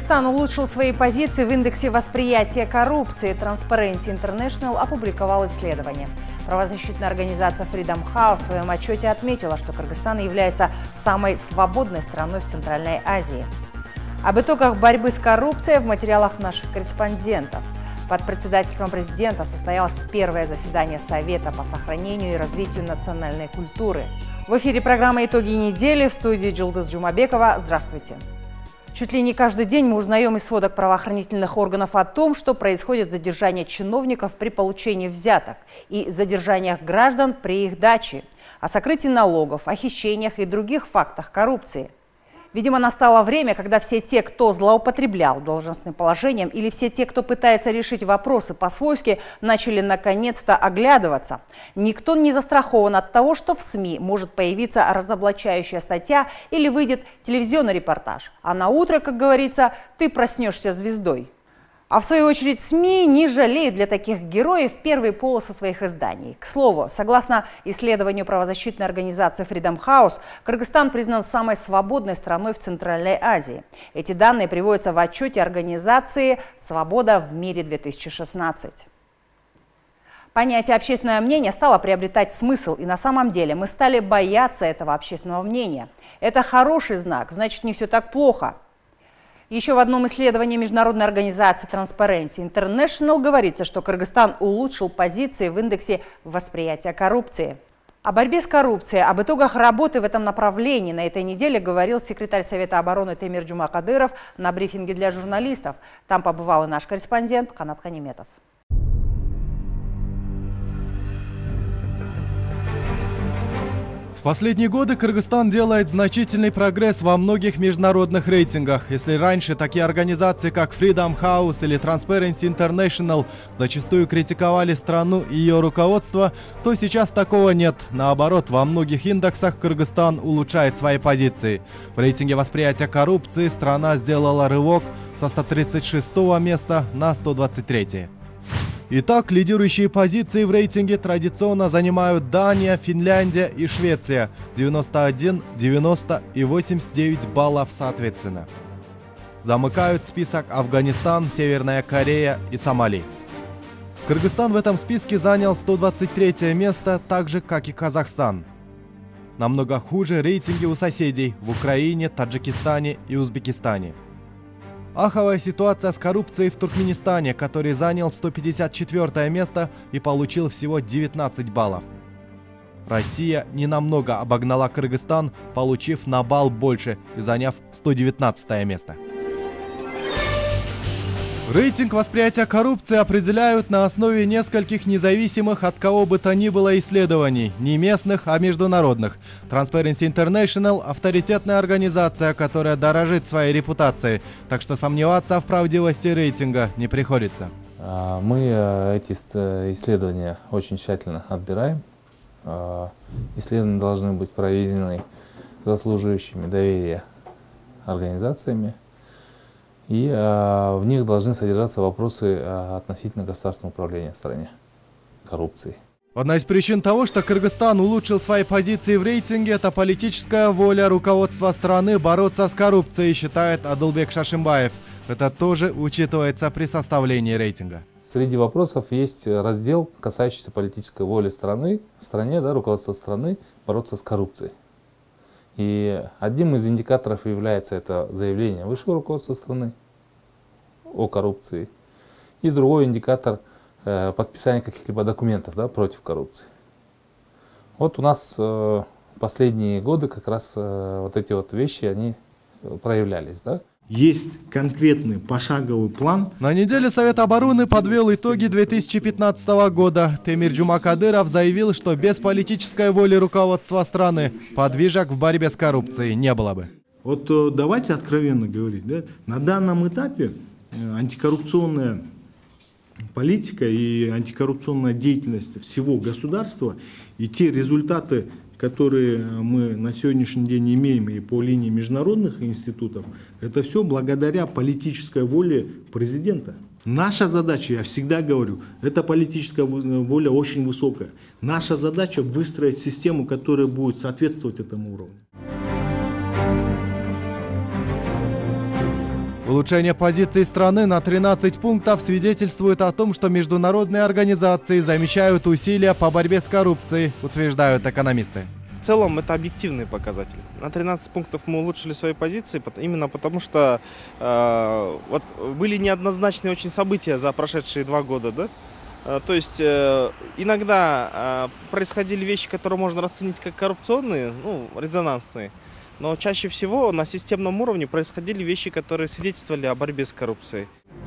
Кыргызстан улучшил свои позиции в индексе восприятия коррупции. Transparency International опубликовал исследование. Правозащитная организация Freedom House в своем отчете отметила, что Кыргызстан является самой свободной страной в Центральной Азии. Об итогах борьбы с коррупцией в материалах наших корреспондентов. Под председательством президента состоялось первое заседание Совета по сохранению и развитию национальной культуры. В эфире программа «Итоги недели», в студии Джилдыз Джумабекова. Здравствуйте. Чуть ли не каждый день мы узнаем из сводок правоохранительных органов о том, что происходит задержание чиновников при получении взяток и задержаниях граждан при их даче, о сокрытии налогов, о хищениях и других фактах коррупции. Видимо, настало время, когда все те, кто злоупотреблял должностным положением, или все те, кто пытается решить вопросы по-свойски, начали наконец-то оглядываться. Никто не застрахован от того, что в СМИ может появиться разоблачающая статья или выйдет телевизионный репортаж. А на утро, как говорится, ты проснешься звездой. А в свою очередь СМИ не жалеют для таких героев первые полосы своих изданий. К слову, согласно исследованию правозащитной организации Freedom House, Кыргызстан признан самой свободной страной в Центральной Азии. Эти данные приводятся в отчете организации «Свобода в мире-2016». Понятие «общественное мнение» стало приобретать смысл, и на самом деле мы стали бояться этого общественного мнения. Это хороший знак, значит, не все так плохо. Еще в одном исследовании международной организации Transparency International говорится, что Кыргызстан улучшил позиции в индексе восприятия коррупции. О борьбе с коррупцией, об итогах работы в этом направлении на этой неделе говорил секретарь Совета обороны Темир Джумакадыров на брифинге для журналистов. Там побывал и наш корреспондент Канат Ханиметов. В последние годы Кыргызстан делает значительный прогресс во многих международных рейтингах. Если раньше такие организации, как Freedom House или Transparency International, зачастую критиковали страну и ее руководство, то сейчас такого нет. Наоборот, во многих индексах Кыргызстан улучшает свои позиции. В рейтинге восприятия коррупции страна сделала рывок со 136 места на 123. Итак, лидирующие позиции в рейтинге традиционно занимают Дания, Финляндия и Швеция – 91, 90 и 89 баллов соответственно. Замыкают список Афганистан, Северная Корея и Сомали. Кыргызстан в этом списке занял 123 место, так же, как и Казахстан. Намного хуже рейтинги у соседей в Украине, Таджикистане и Узбекистане. Аховая ситуация с коррупцией в Туркменистане, который занял 154 место и получил всего 19 баллов. Россия ненамного обогнала Кыргызстан, получив на балл больше и заняв 119 место. Рейтинг восприятия коррупции определяют на основе нескольких независимых от кого бы то ни было исследований, не местных, а международных. Transparency International – авторитетная организация, которая дорожит своей репутацией, так что сомневаться в правдивости рейтинга не приходится. Мы эти исследования очень тщательно отбираем. Исследования должны быть проведены заслуживающими доверия организациями. И в них должны содержаться вопросы относительно государственного управления в стране, коррупции. Одна из причин того, что Кыргызстан улучшил свои позиции в рейтинге, это политическая воля руководства страны бороться с коррупцией, считает Адылбек Шашимбаев. Это тоже учитывается при составлении рейтинга. Среди вопросов есть раздел, касающийся политической воли страны, в стране, руководства страны бороться с коррупцией. И одним из индикаторов является это заявление высшего руководства страны о коррупции. И другой индикатор – подписание каких-либо документов против коррупции. Вот у нас последние годы как раз вот эти вот вещи, они проявлялись. Есть конкретный пошаговый план. На неделе Совет обороны подвел итоги 2015 года. Темир Джумакадыров заявил, что без политической воли руководства страны подвижек в борьбе с коррупцией не было бы. Вот давайте откровенно говорить, на данном этапе антикоррупционная политика и антикоррупционная деятельность всего государства и те результаты, которые мы на сегодняшний день имеем и по линии международных институтов, это все благодаря политической воле президента. Наша задача, я всегда говорю, эта политическая воля очень высокая. Наша задача выстроить систему, которая будет соответствовать этому уровню. Улучшение позиций страны на 13 пунктов свидетельствует о том, что международные организации замечают усилия по борьбе с коррупцией, утверждают экономисты. В целом это объективный показатель. На 13 пунктов мы улучшили свои позиции, именно потому что вот были неоднозначные очень события за прошедшие 2 года. Да? То есть иногда происходили вещи, которые можно расценить как коррупционные, резонансные. Но чаще всего на системном уровне происходили вещи, которые свидетельствовали о борьбе с коррупцией.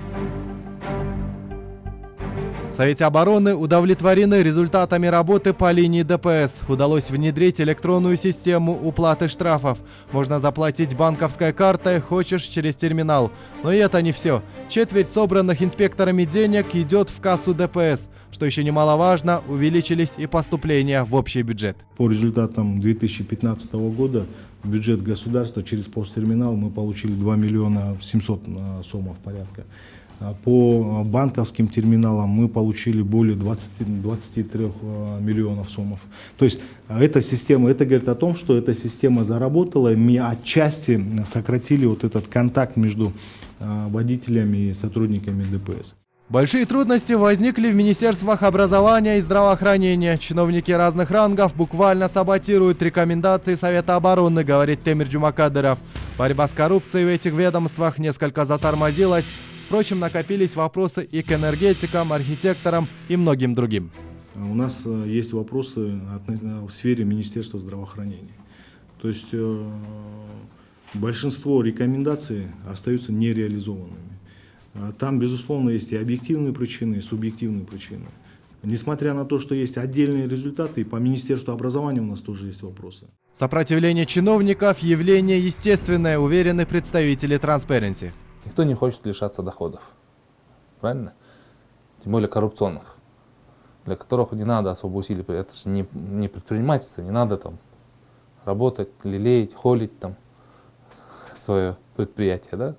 В Совете обороны удовлетворены результатами работы по линии ДПС. Удалось внедрить электронную систему уплаты штрафов. Можно заплатить банковской картой, хочешь через терминал. Но и это не все. Четверть собранных инспекторами денег идет в кассу ДПС. Что еще немаловажно, увеличились и поступления в общий бюджет. По результатам 2015 года в бюджет государства через посттерминал мы получили 2 миллиона 700 сомов порядка. По банковским терминалам мы получили более 23 миллионов сомов. То есть эта система, это говорит о том, что эта система заработала, и мы отчасти сократили вот этот контакт между водителями и сотрудниками ДПС. Большие трудности возникли в министерствах образования и здравоохранения. Чиновники разных рангов буквально саботируют рекомендации Совета обороны, говорит Темир Джумакадыров. Борьба с коррупцией в этих ведомствах несколько затормозилась. Впрочем, накопились вопросы и к энергетикам, архитекторам и многим другим. У нас есть вопросы в сфере Министерства здравоохранения. То есть большинство рекомендаций остаются нереализованными. Там, безусловно, есть и объективные причины, и субъективные причины. Несмотря на то, что есть отдельные результаты, и по Министерству образования у нас тоже есть вопросы. Сопротивление чиновников – явление естественное, уверены представители Transparency. Никто не хочет лишаться доходов, правильно? Тем более коррупционных, для которых не надо особо усилий. Это же не предпринимательство, не надо там работать, лелеять, холить там свое предприятие, да?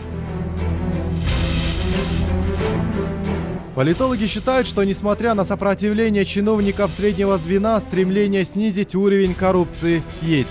Политологи считают, что несмотря на сопротивление чиновников среднего звена, стремление снизить уровень коррупции есть.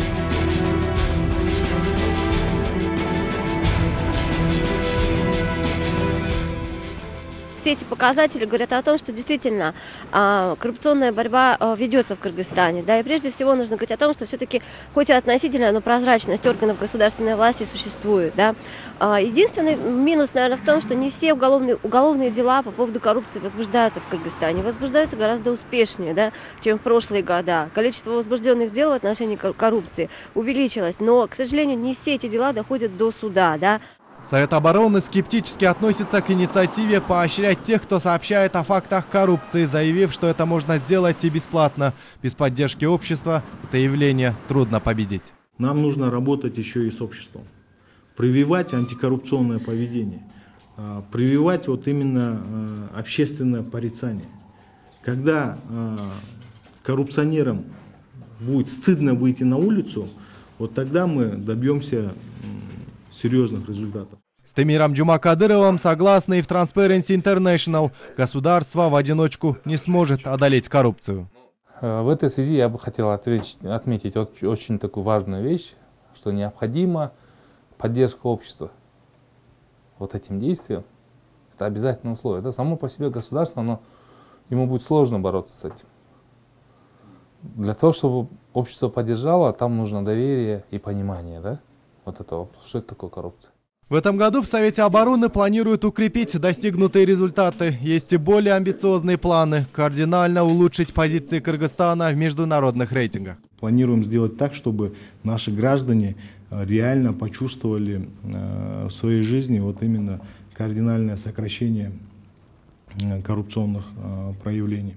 Все эти показатели говорят о том, что действительно коррупционная борьба ведется в Кыргызстане. Да, и прежде всего нужно говорить о том, что все-таки, хоть и относительная, но прозрачность органов государственной власти существует. Да. Единственный минус, наверное, в том, что не все уголовные дела по поводу коррупции возбуждаются в Кыргызстане. Возбуждаются гораздо успешнее, да, чем в прошлые года. Количество возбужденных дел в отношении коррупции увеличилось, но, к сожалению, не все эти дела доходят до суда. Да. Совет обороны скептически относится к инициативе поощрять тех, кто сообщает о фактах коррупции, заявив, что это можно сделать и бесплатно. Без поддержки общества это явление трудно победить. Нам нужно работать еще и с обществом. Прививать антикоррупционное поведение. Прививать вот именно общественное порицание. Когда коррупционерам будет стыдно выйти на улицу, вот тогда мы добьемся серьезных результатов. С Темиром Джумакадыровым согласны и в Transparency International. Государство в одиночку не сможет одолеть коррупцию. В этой связи я бы хотел отметить очень такую важную вещь, что необходима поддержка общества вот этим действием. Это обязательное условие. Это само по себе государство, но ему будет сложно бороться с этим. Для того, чтобы общество поддержало, там нужно доверие и понимание, да? Вот это вопрос. Что это такое коррупция? В этом году в Совете обороны планируют укрепить достигнутые результаты. Есть и более амбициозные планы – кардинально улучшить позиции Кыргызстана в международных рейтингах. Планируем сделать так, чтобы наши граждане реально почувствовали в своей жизни вот именно кардинальное сокращение коррупционных проявлений.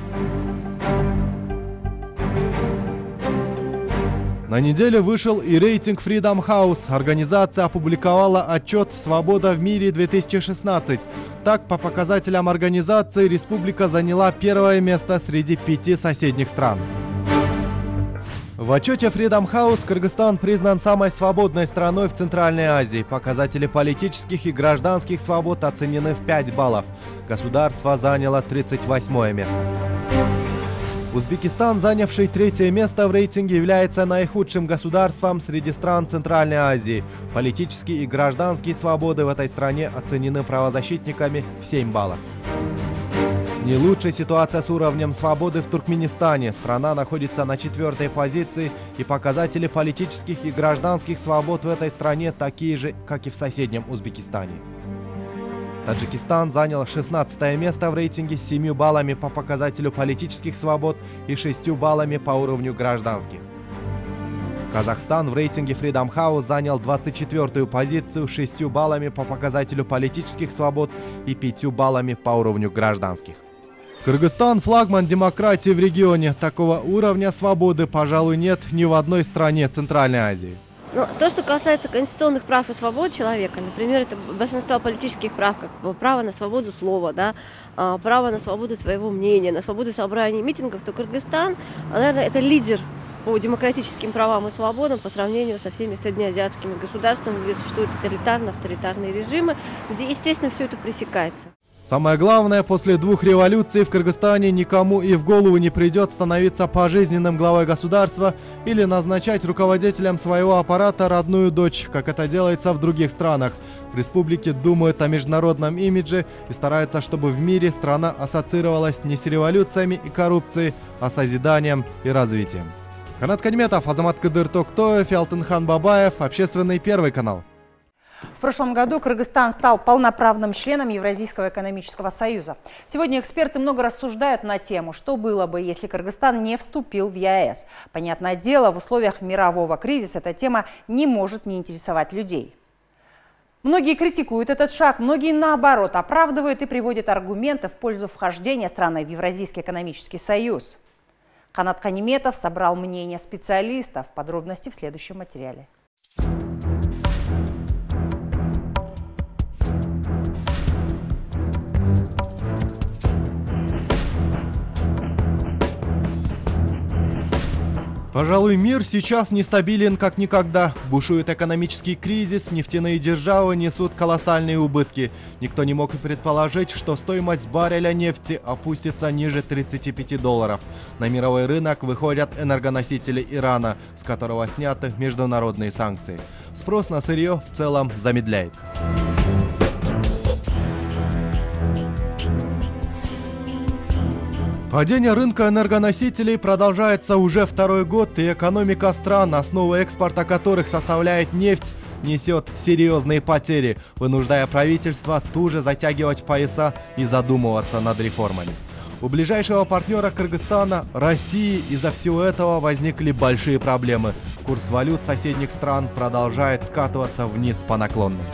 На неделе вышел и рейтинг Freedom House. Организация опубликовала отчет «Свобода в мире-2016». Так, по показателям организации, республика заняла первое место среди 5 соседних стран. В отчете Freedom House Кыргызстан признан самой свободной страной в Центральной Азии. Показатели политических и гражданских свобод оценены в 5 баллов. Государство заняло 38 место. Узбекистан, занявший 3-е место в рейтинге, является наихудшим государством среди стран Центральной Азии. Политические и гражданские свободы в этой стране оценены правозащитниками в 7 баллов. Не лучшая ситуация с уровнем свободы в Туркменистане. Страна находится на 4-й позиции, и показатели политических и гражданских свобод в этой стране такие же, как и в соседнем Узбекистане. Таджикистан занял 16-е место в рейтинге с 7 баллами по показателю политических свобод и 6 баллами по уровню гражданских. Казахстан в рейтинге Freedom House занял 24-ю позицию с 6 баллами по показателю политических свобод и 5 баллами по уровню гражданских. Кыргызстан – флагман демократии в регионе. Такого уровня свободы, пожалуй, нет ни в одной стране Центральной Азии. Но то, что касается конституционных прав и свобод человека, например, это большинство политических прав, как право на свободу слова, да, право на свободу своего мнения, на свободу собраний и митингов, то Кыргызстан, наверное, это лидер по демократическим правам и свободам по сравнению со всеми среднеазиатскими государствами, где существуют тоталитарно-авторитарные режимы, где, естественно, все это пресекается. Самое главное, после 2 революций в Кыргызстане никому и в голову не придет становиться пожизненным главой государства или назначать руководителем своего аппарата родную дочь, как это делается в других странах. В республике думают о международном имидже и стараются, чтобы в мире страна ассоциировалась не с революциями и коррупцией, а с созиданием и развитием. Канат Кадметов, Азамат Кадыр Токтоев, Алтынхан Бабаев, Общественный Первый канал. В прошлом году Кыргызстан стал полноправным членом Евразийского экономического союза. Сегодня эксперты много рассуждают на тему, что было бы, если Кыргызстан не вступил в ЕАЭС. Понятное дело, в условиях мирового кризиса эта тема не может не интересовать людей. Многие критикуют этот шаг, многие наоборот оправдывают и приводят аргументы в пользу вхождения страны в Евразийский экономический союз. Канат Кадметов собрал мнение специалистов. Подробности в следующем материале. Пожалуй, мир сейчас нестабилен как никогда. Бушует экономический кризис, нефтяные державы несут колоссальные убытки. Никто не мог и предположить, что стоимость барреля нефти опустится ниже $35. На мировой рынок выходят энергоносители Ирана, с которого сняты международные санкции. Спрос на сырье в целом замедляется. Падение рынка энергоносителей продолжается уже 2-й год, и экономика стран, основа экспорта которых составляет нефть, несет серьезные потери, вынуждая правительство туже затягивать пояса и задумываться над реформами. У ближайшего партнера Кыргызстана, России, из-за всего этого возникли большие проблемы. Курс валют соседних стран продолжает скатываться вниз по наклонной.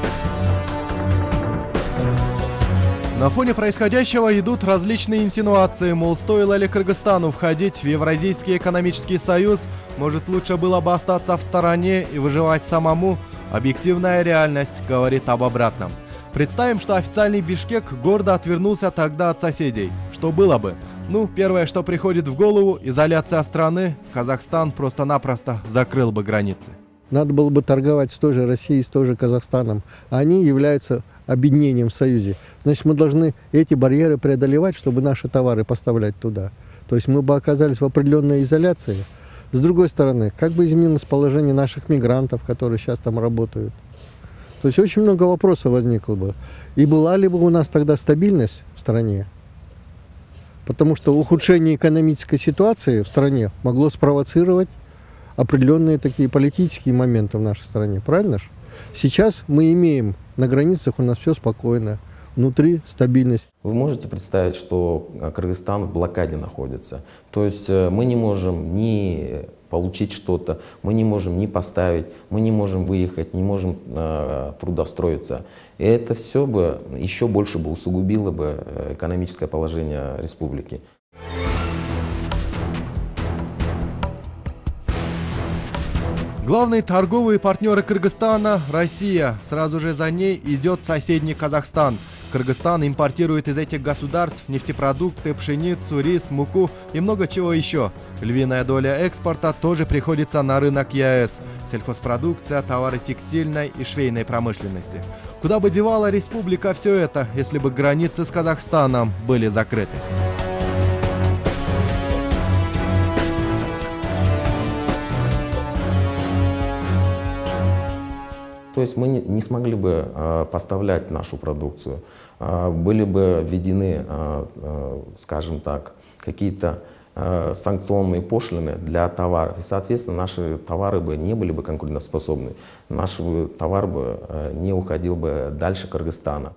На фоне происходящего идут различные инсинуации, мол, стоило ли Кыргызстану входить в Евразийский экономический союз, может, лучше было бы остаться в стороне и выживать самому. Объективная реальность говорит об обратном. Представим, что официальный Бишкек гордо отвернулся тогда от соседей. Что было бы? Ну, первое, что приходит в голову, изоляция страны. Казахстан просто-напросто закрыл бы границы. Надо было бы торговать с той же Россией, с той же Казахстаном. Они являются объединением в Союзе. Значит, мы должны эти барьеры преодолевать, чтобы наши товары поставлять туда. То есть мы бы оказались в определенной изоляции. С другой стороны, как бы изменилось положение наших мигрантов, которые сейчас там работают. То есть очень много вопросов возникло бы. И была ли бы у нас тогда стабильность в стране? Потому что ухудшение экономической ситуации в стране могло спровоцировать определенные такие политические моменты в нашей стране. Правильно же? Сейчас мы имеем, на границах у нас все спокойно, внутри стабильность. Вы можете представить, что Кыргызстан в блокаде находится? То есть мы не можем ни получить что-то, мы не можем ни поставить, мы не можем выехать, не можем трудоустроиться. И это все бы еще больше бы усугубило бы экономическое положение республики. Главные торговые партнеры Кыргызстана – Россия. Сразу же за ней идет соседний Казахстан. Кыргызстан импортирует из этих государств нефтепродукты, пшеницу, рис, муку и много чего еще. Львиная доля экспорта тоже приходится на рынок ЕАЭС. Сельхозпродукция, товары текстильной и швейной промышленности. Куда бы девала республика все это, если бы границы с Казахстаном были закрыты? То есть мы не смогли бы поставлять нашу продукцию, были бы введены, скажем так, какие-то санкционные пошлины для товаров. И, соответственно, наши товары бы не были бы конкурентоспособны. Наш товар бы не уходил бы дальше Кыргызстана.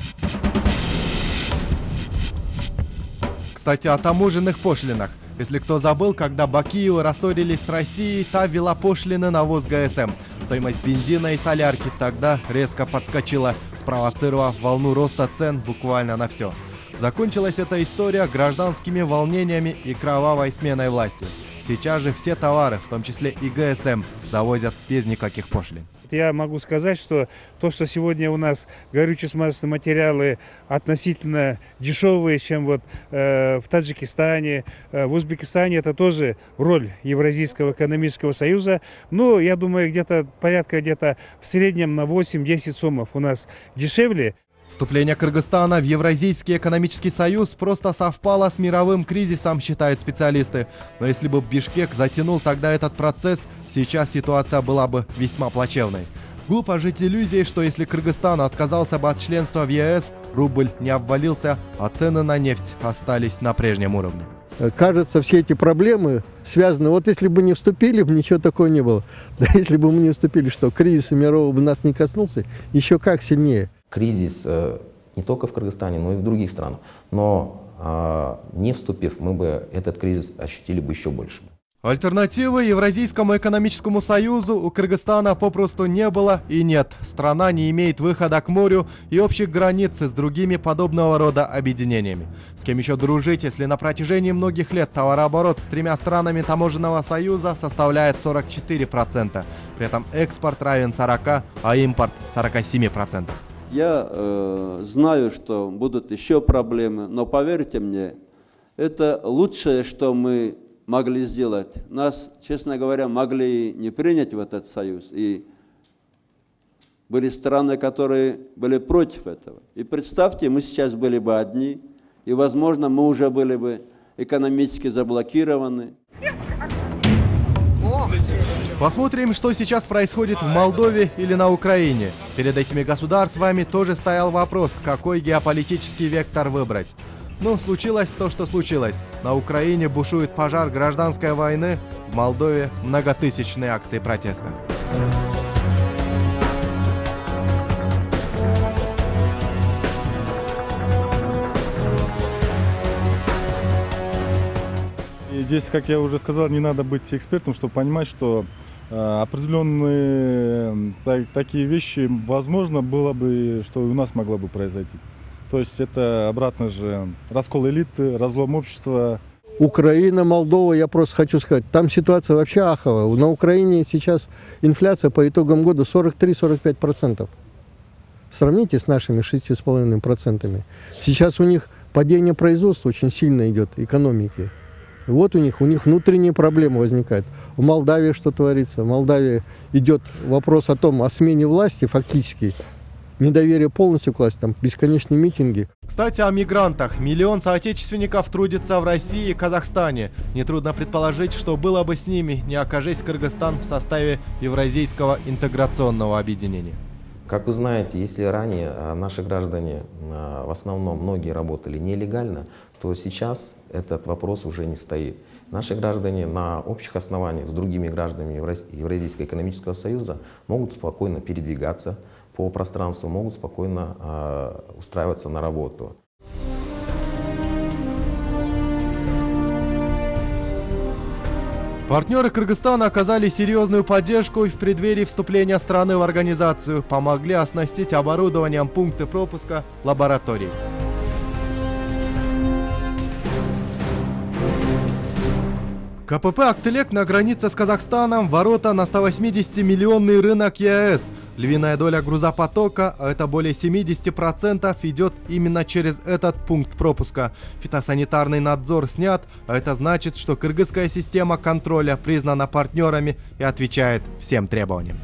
Кстати, о таможенных пошлинах. Если кто забыл, когда Бакиевы рассорились с Россией, та ввела пошлины на ввоз ГСМ. Стоимость бензина и солярки тогда резко подскочила, спровоцировав волну роста цен буквально на все. Закончилась эта история гражданскими волнениями и кровавой сменой власти. Сейчас же все товары, в том числе и ГСМ, завозят без никаких пошлин. Я могу сказать, что то, что сегодня у нас горюче-смазочные материалы относительно дешевые, чем вот в Таджикистане, в Узбекистане, это тоже роль Евразийского экономического союза. Но я думаю, где-то порядка в среднем на 8-10 сомов у нас дешевле. Вступление Кыргызстана в Евразийский экономический союз просто совпало с мировым кризисом, считают специалисты. Но если бы Бишкек затянул тогда этот процесс, сейчас ситуация была бы весьма плачевной. Глупо жить иллюзией, что если Кыргызстан отказался бы от членства в ЕС, рубль не обвалился, а цены на нефть остались на прежнем уровне. Кажется, все эти проблемы связаны. Вот если бы не вступили, ничего такого не было. Да если бы мы не вступили, что кризис мирового бы нас не коснулся, еще как сильнее. Кризис не только в Кыргызстане, но и в других странах. Но не вступив, мы бы этот кризис ощутили бы еще больше. Альтернативы Евразийскому экономическому союзу у Кыргызстана попросту не было и нет. Страна не имеет выхода к морю и общих границ с другими подобного рода объединениями. С кем еще дружить, если на протяжении многих лет товарооборот с тремя странами таможенного союза составляет 44%. При этом экспорт равен 40%, а импорт 47%. Я знаю, что будут еще проблемы, но поверьте мне, это лучшее, что мы могли сделать. Нас, честно говоря, могли не принять в этот союз. И были страны, которые были против этого. И представьте, мы сейчас были бы одни, и, возможно, мы уже были бы экономически заблокированы. Посмотрим, что сейчас происходит в Молдове или на Украине. Перед этими государствами тоже стоял вопрос, какой геополитический вектор выбрать. Ну, случилось то, что случилось. На Украине бушует пожар гражданской войны, в Молдове многотысячные акции протеста. И здесь, как я уже сказал, не надо быть экспертом, чтобы понимать, что определенные такие вещи, возможно, было бы, что у нас могло бы произойти. То есть это обратно же раскол элиты, разлом общества. Украина, Молдова, я просто хочу сказать, там ситуация вообще аховая. На Украине сейчас инфляция по итогам года 43-45%. Сравните с нашими 6,5%. Сейчас у них падение производства очень сильно идет, экономики. И вот у них внутренние проблемы возникают. В Молдавии что творится? В Молдавии идет вопрос о смене власти фактически. Недоверие полностью к власти, там бесконечные митинги. Кстати, о мигрантах. Миллион соотечественников трудится в России и Казахстане. Нетрудно предположить, что было бы с ними, не окажись Кыргызстан в составе Евразийского интеграционного объединения. Как вы знаете, если ранее наши граждане, в основном многие работали нелегально, то сейчас этот вопрос уже не стоит. Наши граждане на общих основаниях с другими гражданами Евразийского экономического союза могут спокойно передвигаться по пространству, могут спокойно устраиваться на работу. Партнеры Кыргызстана оказали серьезную поддержку и в преддверии вступления страны в организацию помогли оснастить оборудованием пункты пропуска лабораторий. КПП «Актылек» на границе с Казахстаном, ворота на 180-миллионный рынок ЕС. Львиная доля грузопотока, а это более 70%, идет именно через этот пункт пропуска. Фитосанитарный надзор снят, а это значит, что кыргызская система контроля признана партнерами и отвечает всем требованиям.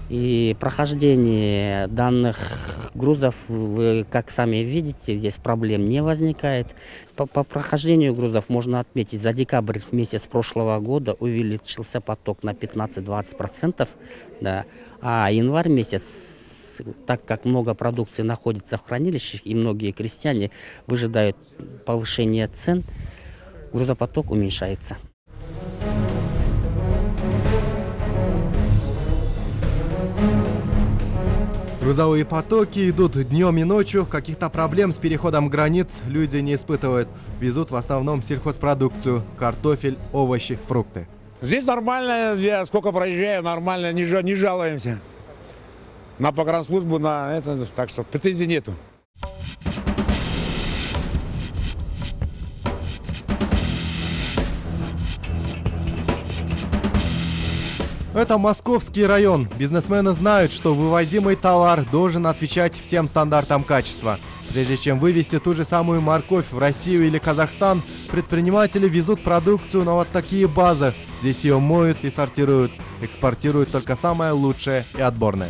И прохождение данных грузов, вы как сами видите, здесь проблем не возникает. По прохождению грузов можно отметить, за декабрь месяц прошлого года увеличился поток на 15-20%, да, а январь месяц, так как много продукции находится в хранилищах и многие крестьяне выжидают повышения цен, грузопоток уменьшается. Грузовые потоки идут днем и ночью, каких-то проблем с переходом границ люди не испытывают. Везут в основном сельхозпродукцию, картофель, овощи, фрукты. Здесь нормально, я сколько проезжаю, нормально, не жалуемся. На погранслужбу, на это, так что претензий нету. Это Московский район. Бизнесмены знают, что вывозимый товар должен отвечать всем стандартам качества. Прежде чем вывезти ту же самую морковь в Россию или Казахстан, предприниматели везут продукцию на вот такие базы. Здесь ее моют и сортируют. Экспортируют только самое лучшее и отборное.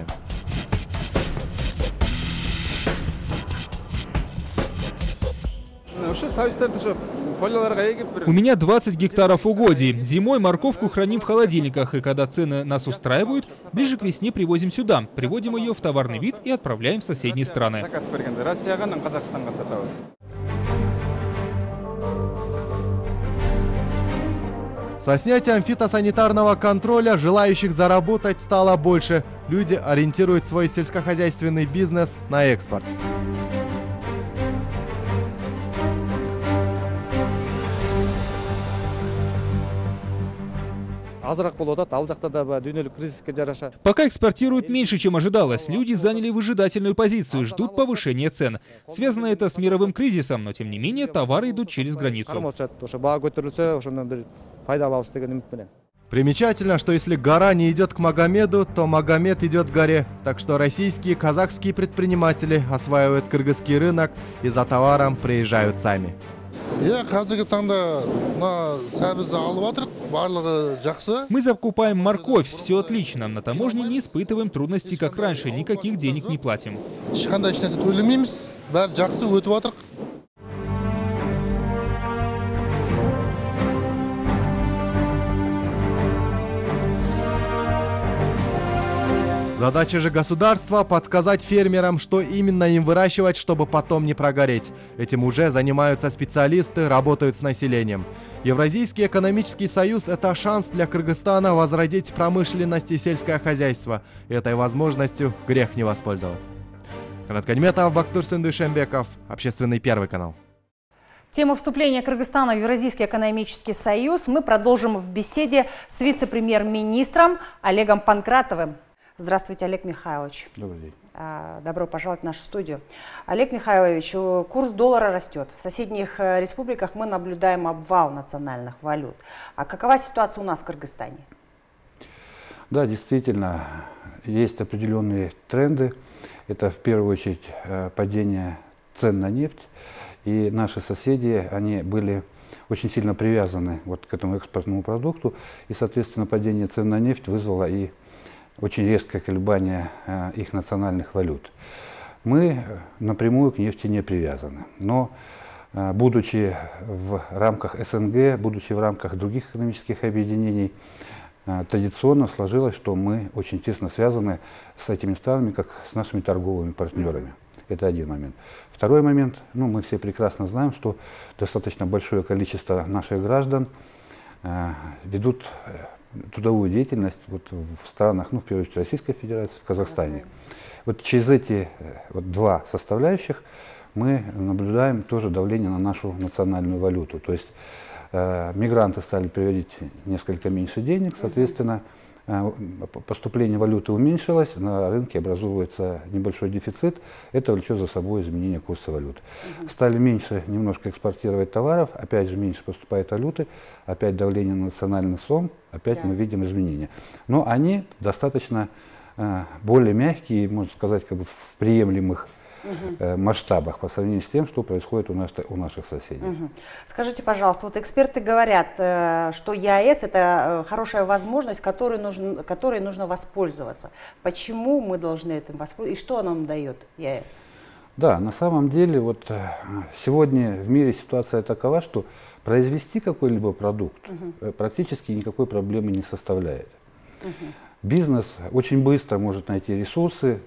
У меня 20 гектаров угодий. Зимой морковку храним в холодильниках, и когда цены нас устраивают, ближе к весне привозим сюда, приводим ее в товарный вид и отправляем в соседние страны. Со снятием фитосанитарного контроля желающих заработать стало больше. Люди ориентируют свой сельскохозяйственный бизнес на экспорт. Пока экспортируют меньше, чем ожидалось. Люди заняли выжидательную позицию, ждут повышения цен. Связано это с мировым кризисом, но тем не менее товары идут через границу. Примечательно, что если гора не идет к Магомеду, то Магомед идет к горе. Так что российские и казахские предприниматели осваивают кыргызский рынок и за товаром приезжают сами. Мы закупаем морковь, все отлично. На таможне не испытываем трудностей, как раньше, никаких денег не платим. Задача же государства – подсказать фермерам, что именно им выращивать, чтобы потом не прогореть. Этим уже занимаются специалисты, работают с населением. Евразийский экономический союз – это шанс для Кыргызстана возродить промышленность и сельское хозяйство. И этой возможностью грех не воспользоваться. Канат Кальметов, Бактурсин Душембеков, Общественный первый канал. Тему вступления Кыргызстана в Евразийский экономический союз мы продолжим в беседе с вице-премьер-министром Олегом Панкратовым. Здравствуйте, Олег Михайлович. Добрый день. Добро пожаловать в нашу студию. Олег Михайлович, курс доллара растет. В соседних республиках мы наблюдаем обвал национальных валют. А какова ситуация у нас в Кыргызстане? Да, действительно, есть определенные тренды. Это в первую очередь падение цен на нефть. И наши соседи, они были очень сильно привязаны вот к этому экспортному продукту. И, соответственно, падение цен на нефть вызвало и очень резкое колебание их национальных валют. Мы напрямую к нефти не привязаны, но будучи в рамках СНГ, будучи в рамках других экономических объединений, традиционно сложилось, что мы очень тесно связаны с этими странами, как с нашими торговыми партнерами. Это один момент. Второй момент, мы все прекрасно знаем, что достаточно большое количество наших граждан ведут трудовую деятельность в странах, в первую очередь Российской Федерации, в Казахстане. Вот через эти два составляющих мы наблюдаем тоже давление на нашу национальную валюту. То есть мигранты стали приводить несколько меньше денег, соответственно, поступление валюты уменьшилось, на рынке образуется небольшой дефицит, это влечет за собой изменение курса валют. Стали меньше немножко экспортировать товаров, опять же меньше поступает валюты, опять давление на национальный сом, опять мы видим изменения. Но они достаточно более мягкие, можно сказать, в приемлемых масштабах по сравнению с тем, что происходит у наших соседей. Скажите, пожалуйста, вот эксперты говорят, что ЕАЭС – это хорошая возможность, которой нужно воспользоваться. Почему мы должны этим воспользоваться и что нам дает ЕАЭС? Да, на самом деле вот сегодня в мире ситуация такова, что произвести какой-либо продукт практически никакой проблемы не составляет. Бизнес очень быстро может найти ресурсы,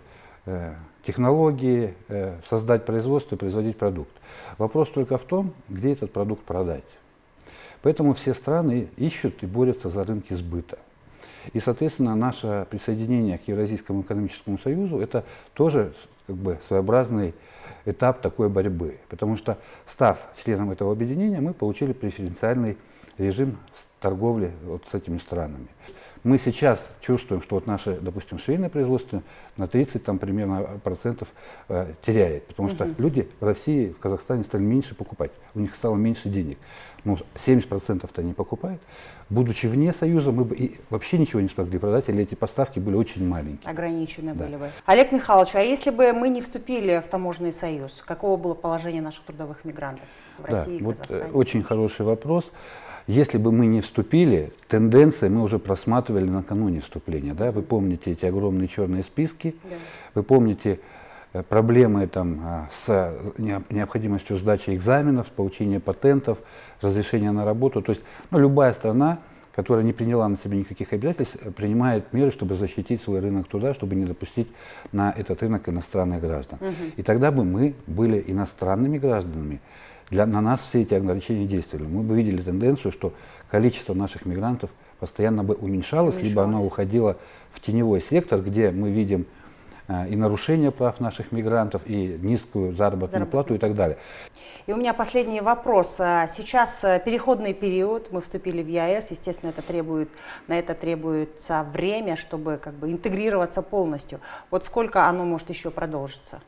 технологии, создать производство и производить продукт. Вопрос только в том, где этот продукт продать. Поэтому все страны ищут и борются за рынки сбыта. И, соответственно, наше присоединение к Евразийскому экономическому союзу – это тоже как бы своеобразный этап такой борьбы. Потому что, став членом этого объединения, мы получили преференциальный режим торговли вот с этими странами. Мы сейчас чувствуем, что вот наше, допустим, швейное производство на 30 там, примерно процентов теряет, потому что люди в России, в Казахстане стали меньше покупать, у них стало меньше денег. Ну, 70%-то не покупают. Будучи вне Союза, мы бы и вообще ничего не смогли продать, или эти поставки были очень маленькие. Ограничены были бы. Олег Михайлович, а если бы мы не вступили в таможенный союз, каково было положение наших трудовых мигрантов в России и Казахстане? Очень хороший вопрос. Если бы мы не вступили, тенденции мы уже просматривали накануне вступления. Да? Вы помните эти огромные черные списки, вы помните проблемы там, с необходимостью сдачи экзаменов, получения патентов, разрешения на работу. То есть любая страна, которая не приняла на себя никаких обязательств, принимает меры, чтобы защитить свой рынок труда, чтобы не допустить на этот рынок иностранных граждан. И тогда бы мы были иностранными гражданами. На нас все эти ограничения действовали. Мы бы видели тенденцию, что количество наших мигрантов постоянно бы уменьшалось, либо оно уходило в теневой сектор, где мы видим и нарушение прав наших мигрантов, и низкую заработную плату и так далее. И у меня последний вопрос. Сейчас переходный период, мы вступили в ЕАЭС, естественно, на это требуется время, чтобы как бы интегрироваться полностью. Вот сколько оно может еще продолжиться?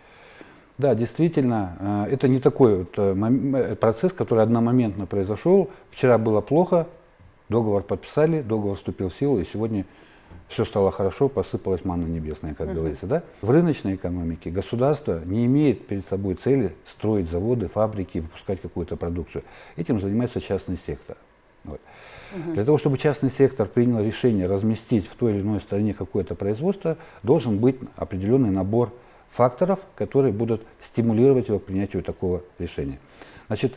Да, действительно, это не такой вот процесс, который одномоментно произошел. Вчера было плохо, договор подписали, договор вступил в силу, и сегодня все стало хорошо, посыпалась манна небесная, как говорится. Да? В рыночной экономике государство не имеет перед собой цели строить заводы, фабрики, выпускать какую-то продукцию. Этим занимается частный сектор. Вот. Для того, чтобы частный сектор принял решение разместить в той или иной стране какое-то производство, должен быть определенный набор факторов, которые будут стимулировать его к принятию такого решения. Значит,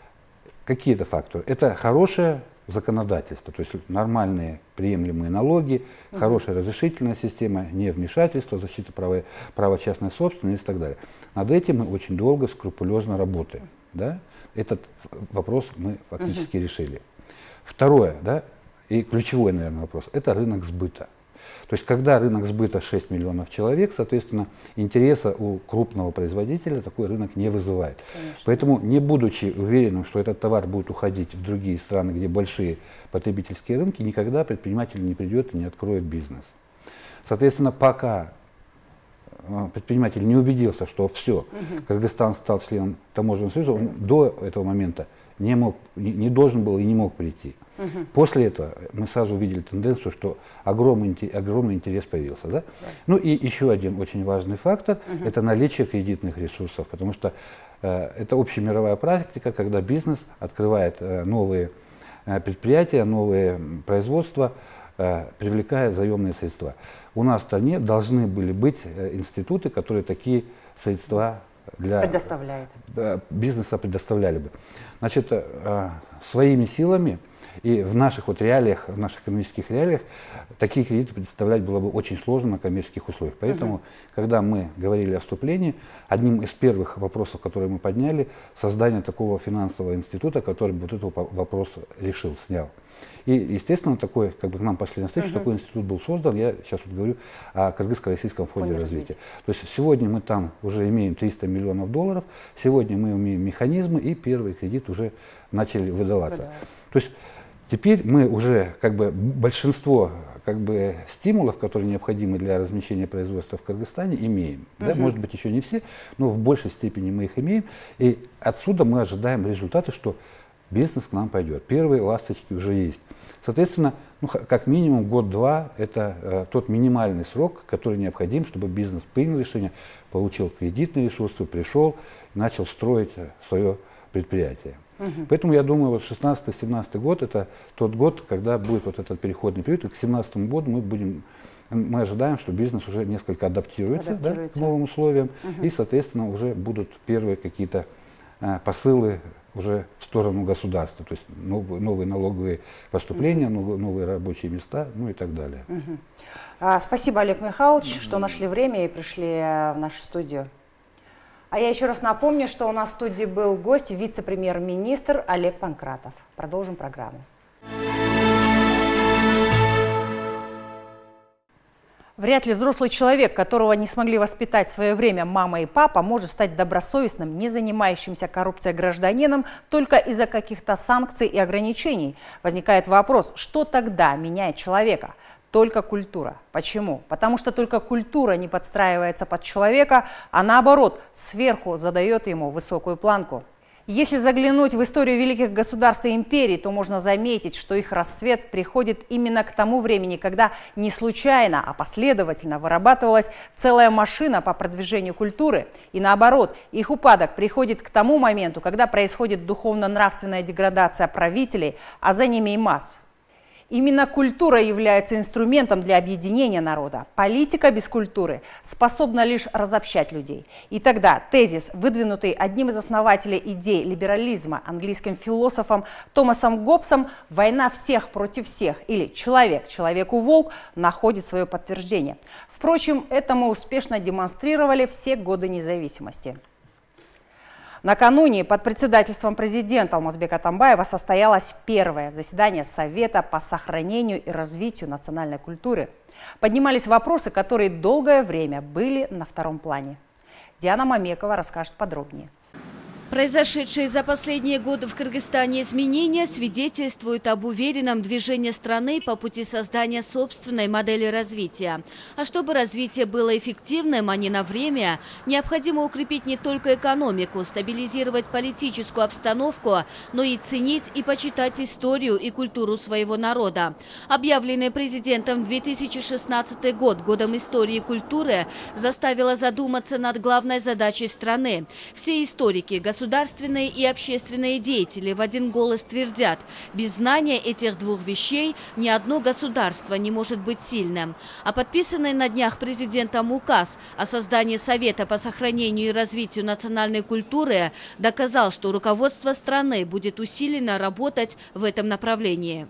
какие это факторы? Это хорошее законодательство, то есть нормальные приемлемые налоги, хорошая разрешительная система, невмешательство, защита права частной собственности и так далее. Над этим мы очень долго, скрупулезно работаем. Да? Этот вопрос мы фактически решили. Второе, да, и ключевой, наверное, вопрос, это рынок сбыта. То есть, когда рынок сбыта 6 миллионов человек, соответственно, интереса у крупного производителя такой рынок не вызывает. Конечно. Поэтому, не будучи уверенным, что этот товар будет уходить в другие страны, где большие потребительские рынки, никогда предприниматель не придет и не откроет бизнес. Соответственно, пока предприниматель не убедился, что все, Кыргызстан стал членом таможенного союза, он до этого момента не должен был и не мог прийти. После этого мы сразу увидели тенденцию, что огромный интерес появился. Да? Ну и еще один очень важный фактор – это наличие кредитных ресурсов, потому что это общемировая практика, когда бизнес открывает новые предприятия, новые производства, привлекая заемные средства. У нас в стране должны были быть институты, которые такие средства для бизнеса предоставляли бы. Значит, своими силами и в наших вот реалиях, в наших экономических реалиях, такие кредиты предоставлять было бы очень сложно на коммерческих условиях. Поэтому, когда мы говорили о вступлении, одним из первых вопросов, которые мы подняли, создание такого финансового института, который бы вот этот вопрос решил, снял. И, естественно, такой, как бы к нам пошли навстречу, такой институт был создан. Я сейчас вот говорю о Кыргызско-российском фонде развития. То есть сегодня мы там уже имеем 300 миллионов долларов, сегодня мы имеем механизмы, и первый кредит уже начали выдаваться. То есть теперь мы уже как бы большинство как бы стимулов, которые необходимы для размещения производства в Кыргызстане, имеем. Да? Может быть, еще не все, но в большей степени мы их имеем. И отсюда мы ожидаем результаты, что бизнес к нам пойдет. Первые ласточки уже есть. Соответственно, ну, как минимум год-два – это тот минимальный срок, который необходим, чтобы бизнес принял решение, получил кредитные ресурсы, пришел, начал строить свое предприятие. Поэтому я думаю, вот 16-17 год – это тот год, когда будет вот этот переходный период, и к 2017 году мы ожидаем, что бизнес уже несколько адаптируется. Да, к новым условиям, и, соответственно, уже будут первые какие-то посылы уже в сторону государства, то есть новые налоговые поступления, новые рабочие места, ну и так далее. Спасибо, Олег Михайлович, что нашли время и пришли в нашу студию. А я еще раз напомню, что у нас в студии был гость, вице-премьер-министр Олег Панкратов. Продолжим программу. Вряд ли взрослый человек, которого не смогли воспитать в свое время мама и папа, может стать добросовестным, не занимающимся коррупцией гражданином только из-за каких-то санкций и ограничений. Возникает вопрос, что тогда меняет человека? Только культура. Почему? Потому что только культура не подстраивается под человека, а наоборот, сверху задает ему высокую планку. Если заглянуть в историю великих государств и империй, то можно заметить, что их расцвет приходит именно к тому времени, когда не случайно, а последовательно вырабатывалась целая машина по продвижению культуры. И наоборот, их упадок приходит к тому моменту, когда происходит духовно-нравственная деградация правителей, а за ними и масс. Именно культура является инструментом для объединения народа. Политика без культуры способна лишь разобщать людей. И тогда тезис, выдвинутый одним из основателей идей либерализма, английским философом Томасом Гоббсом, «война всех против всех» или «человек человеку волк» находит свое подтверждение. Впрочем, это мы успешно демонстрировали все годы независимости. Накануне под председательством президента Алмазбека Атамбаева состоялось первое заседание Совета по сохранению и развитию национальной культуры. Поднимались вопросы, которые долгое время были на втором плане. Диана Мамекова расскажет подробнее. Произошедшие за последние годы в Кыргызстане изменения свидетельствуют об уверенном движении страны по пути создания собственной модели развития. А чтобы развитие было эффективным, а не на время, необходимо укрепить не только экономику, стабилизировать политическую обстановку, но и ценить и почитать историю и культуру своего народа. Объявленный президентом 2016 год годом истории и культуры заставило задуматься над главной задачей страны. Все историки, государственные и общественные деятели в один голос твердят, без знания этих двух вещей ни одно государство не может быть сильным. А подписанный на днях президентом указ о создании Совета по сохранению и развитию национальной культуры доказал, что руководство страны будет усиленно работать в этом направлении.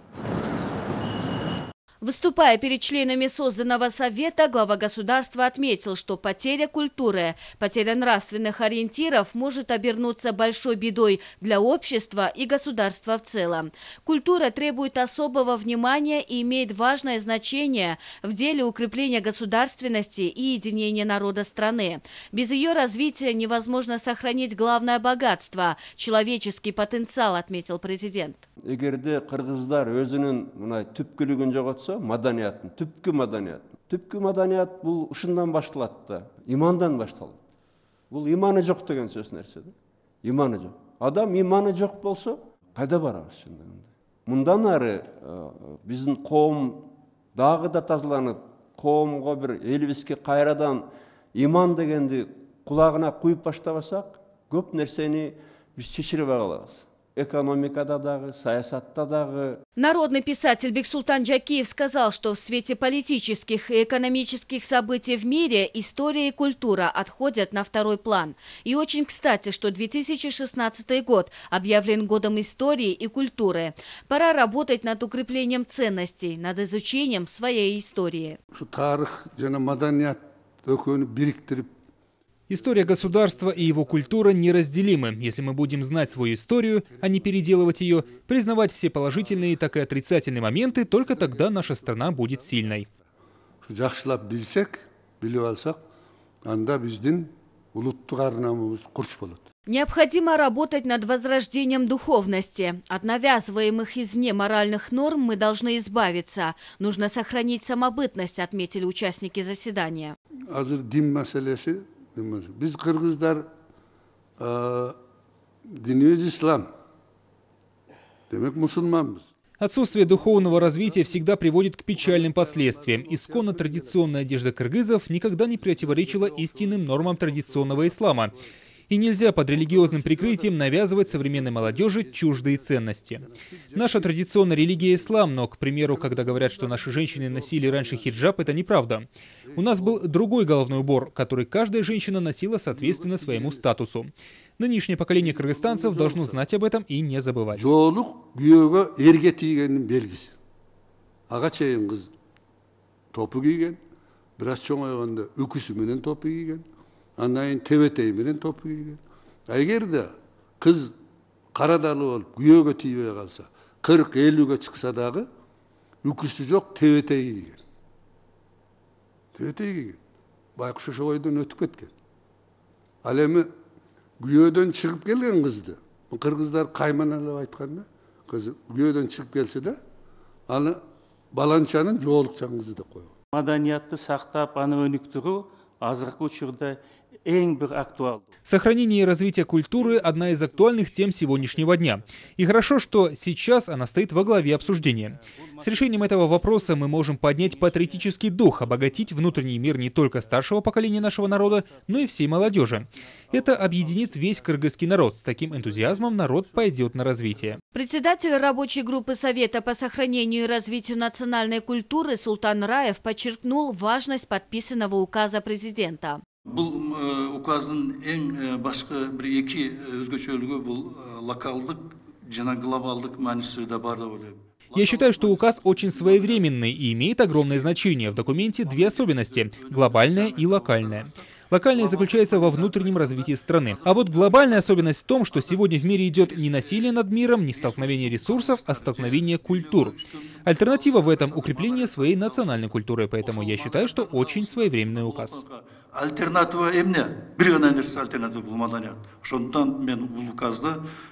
Выступая перед членами созданного совета, глава государства отметил, что потеря культуры, потеря нравственных ориентиров может обернуться большой бедой для общества и государства в целом. Культура требует особого внимания и имеет важное значение в деле укрепления государственности и единения народа страны. Без ее развития невозможно сохранить главное богатство – человеческий потенциал, отметил президент. Түпкі маданият бұл ұшындан башталады да, имандан башталады. Бұл иманы жоқ деген сөз нәрсе. Иманы жоқ. Адам иманы жоқ болса, қайда барамыз шындығында? Мұндан әрі біздің қауым дағы да тазаланып, қауымға бір елбеске қайрадан иман дегенді құлағына құйып баштабасақ, көп нәрсені біз шешіріп алабыз. Экономикада, саясатта. Народный писатель Бексултан Джакиев сказал, что в свете политических и экономических событий в мире история и культура отходят на второй план. И очень кстати, что 2016 год объявлен годом истории и культуры. Пора работать над укреплением ценностей, над изучением своей истории. История государства и его культура неразделимы. Если мы будем знать свою историю, а не переделывать ее, признавать все положительные, так и отрицательные моменты, только тогда наша страна будет сильной. Необходимо работать над возрождением духовности. От навязываемых извне моральных норм мы должны избавиться. Нужно сохранить самобытность, отметили участники заседания. Biz Kırgızlar dinimiz İslam. Отсутствие духовного развития всегда приводит к печальным последствиям. Исконно традиционная одежда кыргызов никогда не противоречила истинным нормам традиционного ислама. И нельзя под религиозным прикрытием навязывать современной молодежи чуждые ценности. Наша традиционная религия ислам, но, к примеру, когда говорят, что наши женщины носили раньше хиджаб, это неправда. У нас был другой головной убор, который каждая женщина носила соответственно своему статусу. Нынешнее поколение кыргызстанцев должно знать об этом и не забывать. Андан тебетей менен топу кийген. Эгерде кыз карадалы болуп күйөөгө тийбей калса, 40-50ге чыкса дагы үкүсү жок тебетей кийген. Тебетей кийген. Байкуш ошо бойдон өтүп кеткен. Ал эми күйөөдөн чыгып келген кызды, кыргыздар кайманалап айтканда, кыз күйөөдөн чыгып келсе да, аны баланчанын жоолукчан кызы деп койгон. Маданиятты сактап, аны өнүктүрүү азыркы учурда Сохранение и развитие культуры – одна из актуальных тем сегодняшнего дня. И хорошо, что сейчас она стоит во главе обсуждения. С решением этого вопроса мы можем поднять патриотический дух, обогатить внутренний мир не только старшего поколения нашего народа, но и всей молодежи. Это объединит весь кыргызский народ. С таким энтузиазмом народ пойдет на развитие. Председатель рабочей группы Совета по сохранению и развитию национальной культуры Султан Раев подчеркнул важность подписанного указа президента. Бұл указдың ең башқы бір екі өзгөчөлүгү бұл локалдык жана глобалдык мааниси да бар деп ойлойм. Я считаю, что указ очень своевременный и имеет огромное значение. В документе две особенности – глобальная и локальная. Локальная заключается во внутреннем развитии страны. А вот глобальная особенность в том, что сегодня в мире идет не насилие над миром, не столкновение ресурсов, а столкновение культур. Альтернатива в этом – укрепление своей национальной культуры. Поэтому я считаю, что очень своевременный указ. Альтернатива эмне? Бир гана нерсе альтернатива бул маданият. Ошондуктан мен бул указды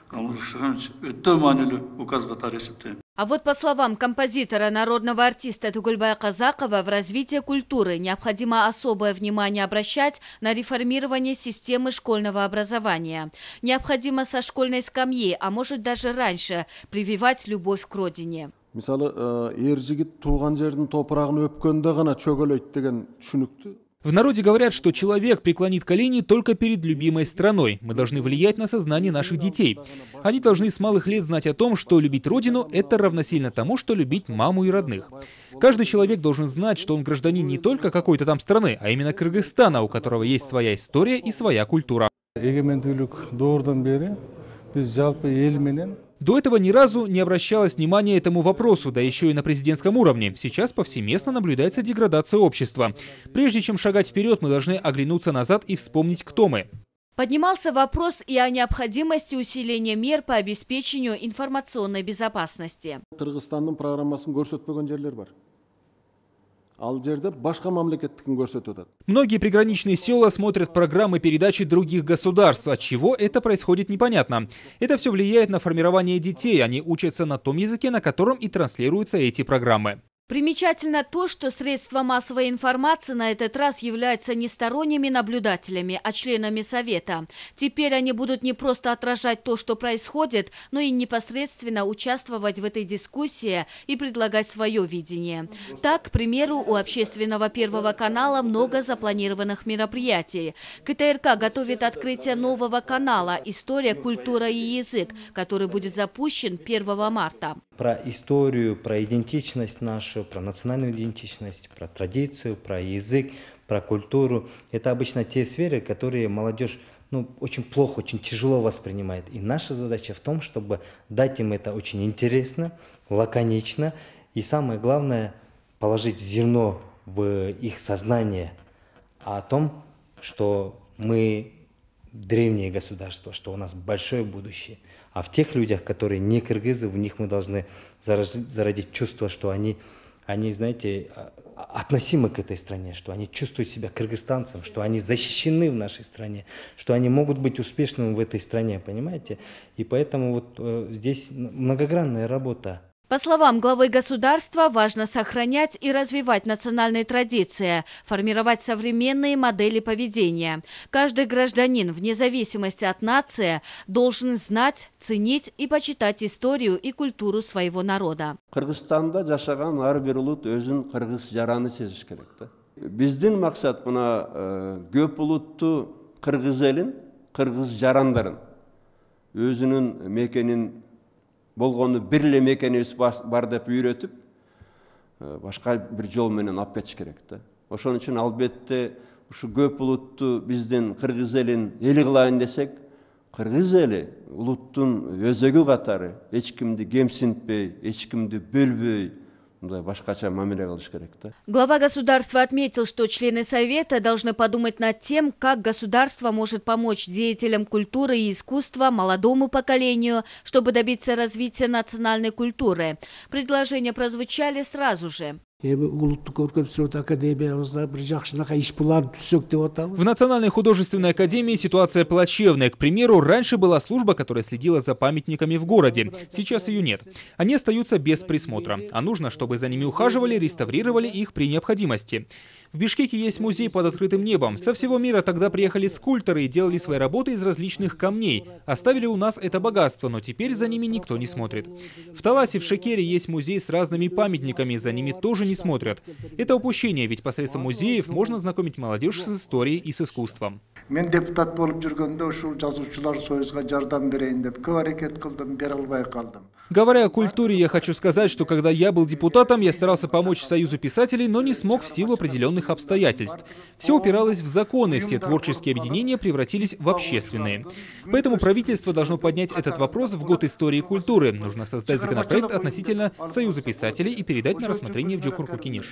өтө маанилүү указ катары эсептейм. А вот по словам композитора, народного артиста Тугульбая Казакова, в развитии культуры необходимо особое внимание обращать на реформирование системы школьного образования. Необходимо со школьной скамьи, а может даже раньше, прививать любовь к родине. Мисалы, эр жигит тууган жердин топурагын өпкөндө гана чөгөлөйт деген түшүнүктү. В народе говорят, что человек преклонит колени только перед любимой страной. Мы должны влиять на сознание наших детей. Они должны с малых лет знать о том, что любить родину – это равносильно тому, что любить маму и родных. Каждый человек должен знать, что он гражданин не только какой-то там страны, а именно Кыргызстана, у которого есть своя история и своя культура. До этого ни разу не обращалось внимания этому вопросу, да еще и на президентском уровне. Сейчас повсеместно наблюдается деградация общества. Прежде чем шагать вперед, мы должны оглянуться назад и вспомнить, кто мы. Поднимался вопрос и о необходимости усиления мер по обеспечению информационной безопасности. Кыргызстандын программасын көрсөтпөгөн жерлер бар. Многие приграничные села смотрят программы передачи других государств. От чего это происходит, непонятно. Это все влияет на формирование детей. Они учатся на том языке, на котором и транслируются эти программы. Примечательно то, что средства массовой информации на этот раз являются не сторонними наблюдателями, а членами Совета. Теперь они будут не просто отражать то, что происходит, но и непосредственно участвовать в этой дискуссии и предлагать свое видение. Так, к примеру, у общественного Первого канала много запланированных мероприятий. КТРК готовит открытие нового канала «История, культура и язык», который будет запущен 1 марта. Про историю, про идентичность нашу, про национальную идентичность, про традицию, про язык, про культуру. Это обычно те сферы, которые молодежь очень плохо, очень тяжело воспринимает. И наша задача в том, чтобы дать им это очень интересно, лаконично и, самое главное, положить зерно в их сознание о том, что мы древнее государство, что у нас большое будущее. А в тех людях, которые не кыргызы, в них мы должны зародить чувство, что они, знаете, относимы к этой стране, что они чувствуют себя кыргызстанцем, что они защищены в нашей стране, что они могут быть успешными в этой стране, понимаете? И поэтому вот здесь многогранная работа. По словам главы государства, важно сохранять и развивать национальные традиции, формировать современные модели поведения. Каждый гражданин, вне зависимости от нации, должен знать, ценить и почитать историю и культуру своего народа. Кыргызстанда жашаган ар бир улут өзүн кыргыз жараны сезиш керек да. Биздин максат мына көп улуттуу кыргыз элин, кыргыз жарандарын өзүнүн мекенин болгону бир эле мекенибиз бар деп үйрөтүп, башка бир жол менен алып кетиш керек да. Ошон үчүн албетте ушу көп улуттуу биздин кыргыз элин эли кылайын десек, кыргыз эли улуттун өзөгү катары эч кимди кемсинтпей, эч кимди бөлбөй, башкача мамиле кылыш керек да. Глава государства отметил, что члены Совета должны подумать над тем, как государство может помочь деятелям культуры и искусства, молодому поколению, чтобы добиться развития национальной культуры. Предложения прозвучали сразу же. В Национальной художественной академии ситуация плачевная. К примеру, раньше была служба, которая следила за памятниками в городе. Сейчас ее нет. Они остаются без присмотра. А нужно, чтобы за ними ухаживали, реставрировали их при необходимости. В Бишкеке есть музей под открытым небом. Со всего мира тогда приехали скульпторы и делали свои работы из различных камней. Оставили у нас это богатство, но теперь за ними никто не смотрит. В Таласе, в Шекере есть музей с разными памятниками, за ними тоже не смотрят. Это упущение, ведь посредством музеев можно знакомить молодежь с историей и с искусством. Мен депутат болуп жүргөндө ушул жазуучулар союзга жардам берейин деп көп аракет кылдым, бере албай калдым. Говоря о культуре, я хочу сказать, что когда я был депутатом, я старался помочь Союзу писателей, но не смог в силу определенных обстоятельств. Все упиралось в законы, все творческие объединения превратились в общественные. Поэтому правительство должно поднять этот вопрос в год истории и культуры. Нужно создать законопроект относительно Союза писателей и передать на рассмотрение в Джокурку Кенеш.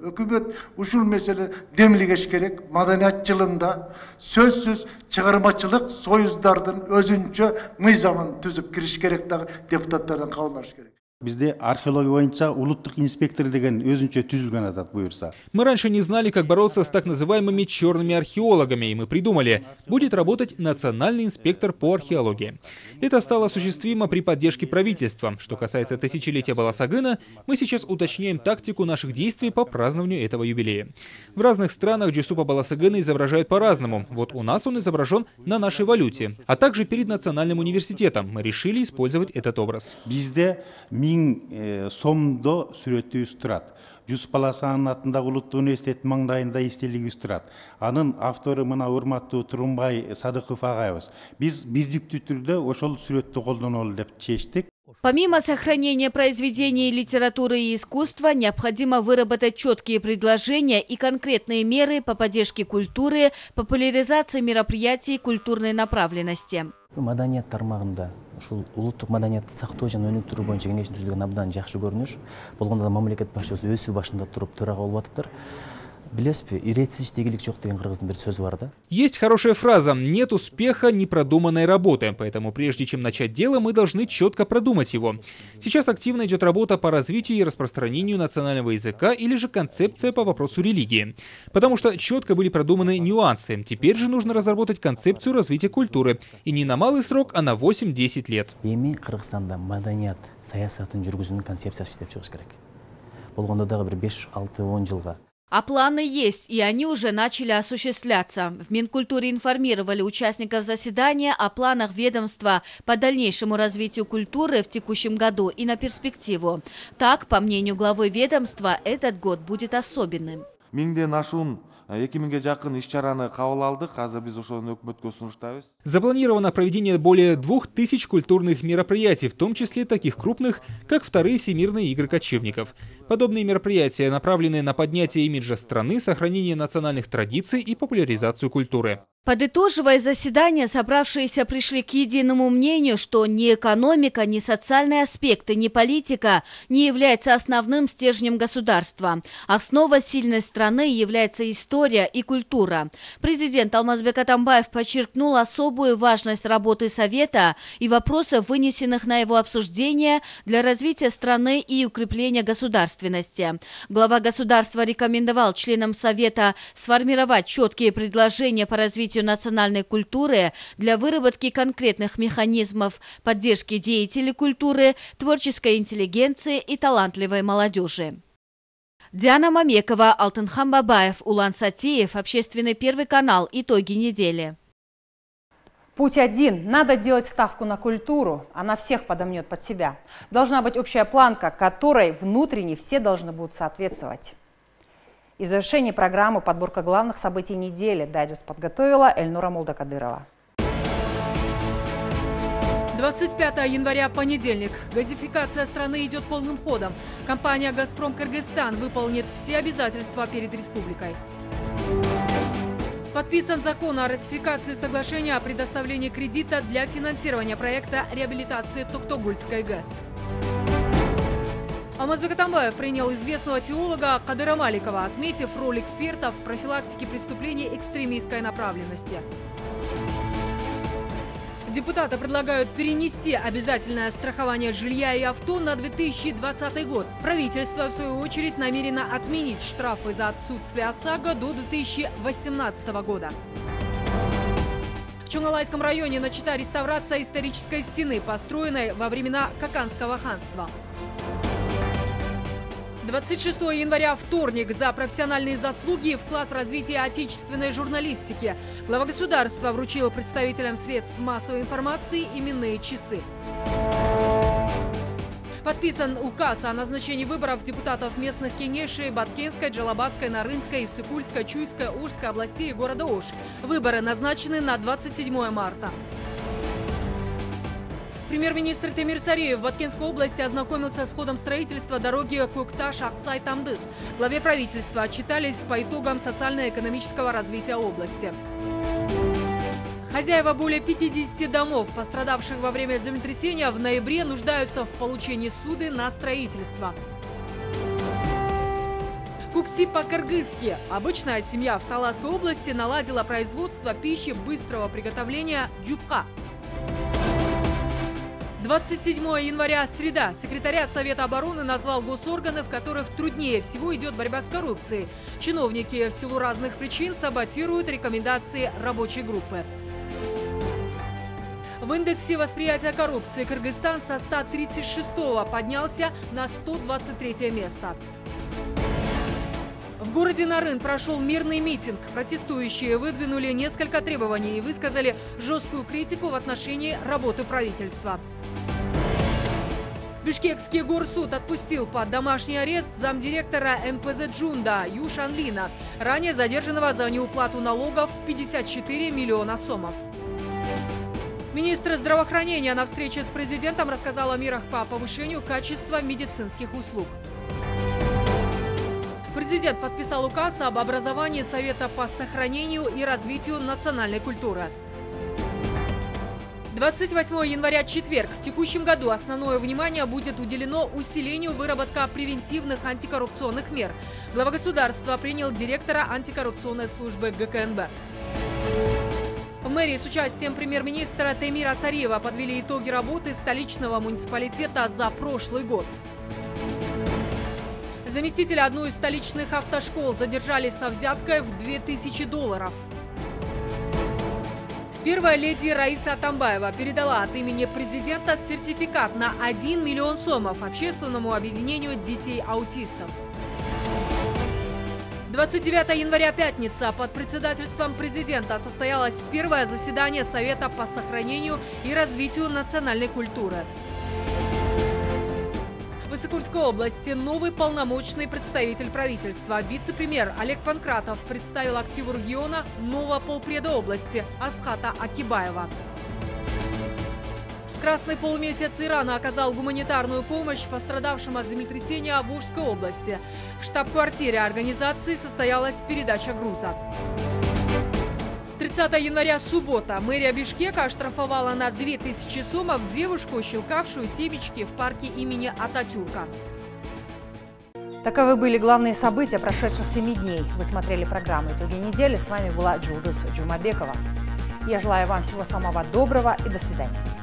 Чыгармачылык союздардын өзүнчө мыйзамын түзүп кириш керек дагы депутаттардан кабыл керек. Бизде археология боюнча улуттук инспектор деген өзүнчө түзүлгөн атат буюрса. Мы раньше не знали, как бороться с так называемыми черными археологами, и мы придумали, будет работать национальный инспектор по археологии. Это стало осуществимо при поддержке правительства. Что касается тысячелетия Баласагына, мы сейчас уточняем тактику наших действий по празднованию этого юбилея. В разных странах Джусупа Баласагына изображают по-разному. Вот у нас он изображен на нашей валюте, а также перед национальным университетом. Мы решили использовать этот образ. Бизде 1000 сомдо сүрөтүбүз турат. Жусуп Баласагынын атындагы улуттук университет маңдайында эстелигибиз турат. Анын автору мына урматтуу Турунбай Садыков агайыбыз. Биз бирдиктүү түрдө ошол сүрөттү колдонолу деп чечтик. Помимо сохранения произведений литературы и искусства, необходимо выработать четкие предложения и конкретные меры по поддержке культуры, популяризации мероприятий культурной направленности. Маданият тармагында ушул улуттук маданиятты сактоо жана өнүктүрүү боюнча кеңеш түзүлгөн абдан жакшы көрүнүш. Болгондо да мамлекет башчысы өзү башында туруп төрага болуп атыптыр. Билесизби, иретсиз иштегилик жок деген кыргыздын бир сөзү бар да. Есть хорошая фраза: нет успеха непродуманной работы. Поэтому прежде чем начать дело, мы должны четко продумать его. Сейчас активно идет работа по развитию и распространению национального языка или же концепция по вопросу религии. Потому что четко были продуманы нюансы. Теперь же нужно разработать концепцию развития культуры. И не на малый срок, а на 8-10 лет. Эми Кыргызстанда маданият саясатын жүргүзүүнүн концепциясы иштеп чыгыш керек. Болгондо дагы бир 5-6-10 жылга. А планы есть, и они уже начали осуществляться. В Минкультуре информировали участников заседания о планах ведомства по дальнейшему развитию культуры в текущем году и на перспективу. Так, по мнению главы ведомства, этот год будет особенным. Запланировано проведение более 2000 культурных мероприятий, в том числе таких крупных, как вторые всемирные игры кочевников. Подобные мероприятия направлены на поднятие имиджа страны, сохранение национальных традиций и популяризацию культуры. Подытоживая заседание, собравшиеся пришли к единому мнению, что ни экономика, ни социальные аспекты, ни политика не являются основным стержнем государства. Основа сильной страны является история и культура. Президент Алмазбек Атамбаев подчеркнул особую важность работы Совета и вопросов, вынесенных на его обсуждение для развития страны и укрепления государственности. Глава государства рекомендовал членам Совета сформировать четкие предложения по развитию развитию национальной культуры для выработки конкретных механизмов поддержки деятелей культуры, творческой интеллигенции и талантливой молодежи. Диана Мамекова, Алтынхан Бабаев, Улан Сатиев, Общественный первый канал. Итоги недели. Путь один. Надо делать ставку на культуру. Она всех подомнет под себя. Должна быть общая планка, которой внутренне все должны будут соответствовать. И в завершении программы подборка главных событий недели. Дайджест подготовила Эльнура Молдокадырова. 25 января, понедельник. Газификация страны идет полным ходом. Компания «Газпром Кыргызстан» выполнит все обязательства перед республикой. Подписан закон о ратификации соглашения о предоставлении кредита для финансирования проекта реабилитации Токтогульской ГЭС. Алмазбек Атамбаев принял известного теолога Кадыра Маликова, отметив роль экспертов в профилактике преступлений экстремистской направленности. Депутаты предлагают перенести обязательное страхование жилья и авто на 2020 год. Правительство, в свою очередь, намерено отменить штрафы за отсутствие ОСАГО до 2018 года. В Чунгалайском районе начата реставрация исторической стены, построенной во времена Каканского ханства. 26 января, вторник. За профессиональные заслуги и вклад в развитие отечественной журналистики глава государства вручил представителям средств массовой информации именные часы. Подписан указ о назначении выборов депутатов местных кенешей Баткенской, Джалабатской, Нарынской, Иссыкульской, Чуйской, Ужской областей и города Ош. Выборы назначены на 27 марта. Премьер-министр Темир Сариев в Баткенской области ознакомился с ходом строительства дороги Кокташ-Аксай-Тамдык. Главе правительства отчитались по итогам социально-экономического развития области. Хозяева более 50 домов, пострадавших во время землетрясения, в ноябре нуждаются в получении суды на строительство. Кукси по-кыргызски. Обычная семья в Таласской области наладила производство пищи быстрого приготовления джупка. 27 января, среда. Секретариат Совета обороны назвал госорганы, в которых труднее всего идет борьба с коррупцией. Чиновники в силу разных причин саботируют рекомендации рабочей группы. В индексе восприятия коррупции Кыргызстан со 136-го поднялся на 123 место. В городе Нарын прошел мирный митинг. Протестующие выдвинули несколько требований и высказали жесткую критику в отношении работы правительства. Бишкекский горсуд отпустил под домашний арест замдиректора НПЗ «Джунда» Ю Шанлина, ранее задержанного за неуплату налогов 54 миллиона сомов. Министр здравоохранения на встрече с президентом рассказал о мерах по повышению качества медицинских услуг. Президент подписал указ об образовании Совета по сохранению и развитию национальной культуры. 28 января, четверг. В текущем году основное внимание будет уделено усилению выработки превентивных антикоррупционных мер. Глава государства принял директора антикоррупционной службы ГКНБ. В мэрии с участием премьер-министра Темира Сариева подвели итоги работы столичного муниципалитета за прошлый год. Заместителя одной из столичных автошкол задержали со взяткой в $2000. Первая леди Раиса Атамбаева передала от имени президента сертификат на 1 миллион сомов общественному объединению детей-аутистов. 29 января, пятница. Под председательством президента состоялось первое заседание Совета по сохранению и развитию национальной культуры. В Иссыкульской области новый полномочный представитель правительства. Вице-премьер Олег Панкратов представил активу региона нового полпреда области Асхата Акибаева. Красный полумесяц Ирана оказал гуманитарную помощь пострадавшим от землетрясения в Ужской области. В штаб-квартире организации состоялась передача груза. 30 января, суббота. Мэрия Бишкека оштрафовала на 2000 сомов девушку, щелкавшую семечки в парке имени Ататюрка. Таковы были главные события прошедших 7 дней. Вы смотрели программу «Итоги недели». С вами была Джулдус Джумабекова. Я желаю вам всего самого доброго и до свидания.